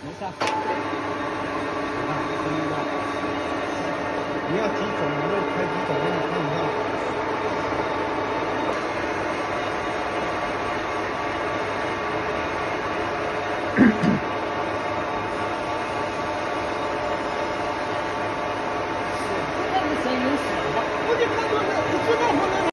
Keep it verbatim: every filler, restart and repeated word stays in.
没事啊。啊，声音大。你要几种？你就开几种给你看一下。 这个声音小吧？ 我就看到那，我知道他那。